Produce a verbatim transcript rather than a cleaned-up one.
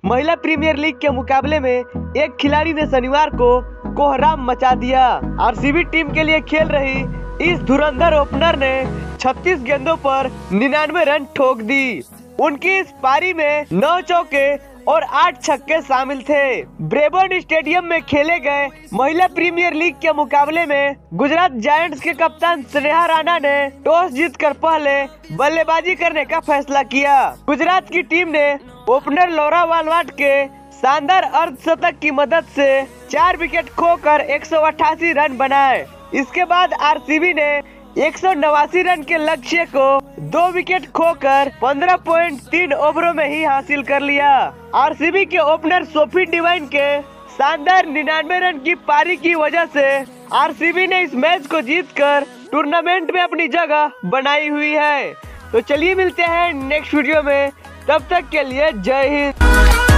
महिला premiere league के मुकाबले में एक खिलाड़ी ने शनिवार को कोहराम मचा दिया। आरसीबी टीम के लिए खेल रही इस धुरंधर ओपनर ने छत्तीस गेंदों पर निन्यानवे रन ठोक दी। उनकी इस पारी में नौ चौके और आठ छक्के शामिल थे। ब्रेबर्न स्टेडियम में खेले गए महिला प्रीमियर लीग के मुकाबले में गुजरात जायंट्स के कप्तान स्नेहा राणा ने टॉस जीतकर पहले बल्लेबाजी करने का फैसला किया। गुजरात की टीम ने ओपनर लौरा वालवाट के शानदार अर्धशतक की मदद से चार विकेट खोकर एक सौ अट्ठासी रन बनाए। इसके बाद आरसीबी ने एक सौ नवासी रन के लक्ष्य को दो विकेट खोकर पंद्रह पॉइंट तीन ओवरों में ही हासिल कर लिया। आरसीबी के ओपनर सोफी डिवाइन के शानदार निन्यानवे रन की पारी की वजह से आरसीबी ने इस मैच को जीतकर टूर्नामेंट में अपनी जगह बनाई हुई है। तो चलिए मिलते हैं नेक्स्ट वीडियो में, तब तक के लिए जय हिंद।